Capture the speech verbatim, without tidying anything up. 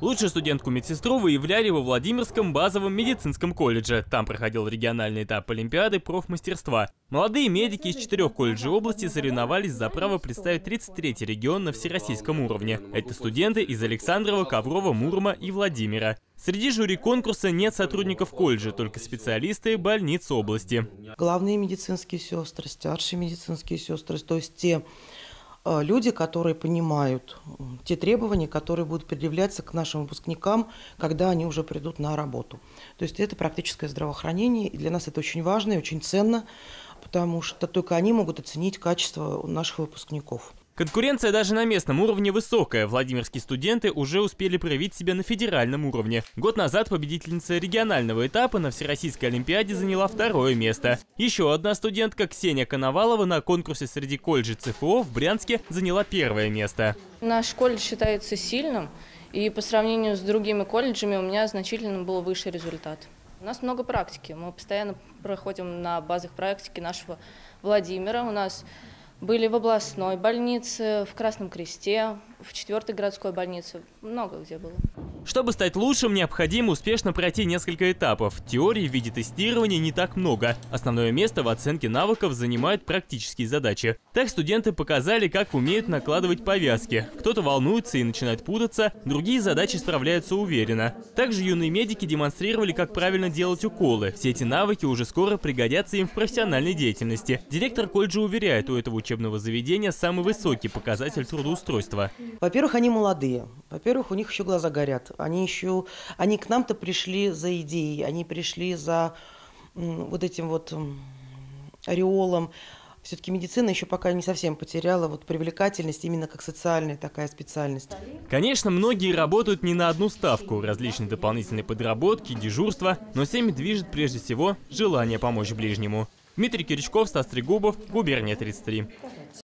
Лучшую студентку-медсестру выявляли во Владимирском базовом медицинском колледже. Там проходил региональный этап Олимпиады профмастерства. Молодые медики из четырех колледжей области соревновались за право представить тридцать третий регион на всероссийском уровне. Это студенты из Александрова, Коврова, Мурома и Владимира. Среди жюри конкурса нет сотрудников колледжа, только специалисты больниц области. Главные медицинские сестры, старшие медицинские сестры, то есть те люди, которые понимают те требования, которые будут предъявляться к нашим выпускникам, когда они уже придут на работу. То есть это практическое здравоохранение, и для нас это очень важно и очень ценно, потому что только они могут оценить качество наших выпускников. Конкуренция даже на местном уровне высокая. Владимирские студенты уже успели проявить себя на федеральном уровне. Год назад победительница регионального этапа на Всероссийской Олимпиаде заняла второе место. Еще одна студентка Ксения Коновалова на конкурсе среди колледжей ЦФО в Брянске заняла первое место. Наш колледж считается сильным, и по сравнению с другими колледжами у меня значительно был выше результат. У нас много практики. Мы постоянно проходим на базах практики нашего Владимира. У нас были в областной больнице, в Красном Кресте, в четвертой городской больнице. Много где было. Чтобы стать лучшим, необходимо успешно пройти несколько этапов. Теории в виде тестирования не так много. Основное место в оценке навыков занимают практические задачи. Так студенты показали, как умеют накладывать повязки. Кто-то волнуется и начинает путаться, другие задачи справляются уверенно. Также юные медики демонстрировали, как правильно делать уколы. Все эти навыки уже скоро пригодятся им в профессиональной деятельности. Директор колледжа уверяет, у этого учебного заведения самый высокий показатель трудоустройства. Во-первых, они молодые. Во-первых, у них еще глаза горят. Они еще, они к нам-то пришли за идеей, они пришли за вот этим вот ореолом. Все-таки медицина еще пока не совсем потеряла вот привлекательность именно как социальная такая специальность. Конечно, многие работают не на одну ставку, различные дополнительные подработки, дежурства, но всеми движет прежде всего желание помочь ближнему. Дмитрий Киричков, Стас Трегубов, Губерния тридцать три.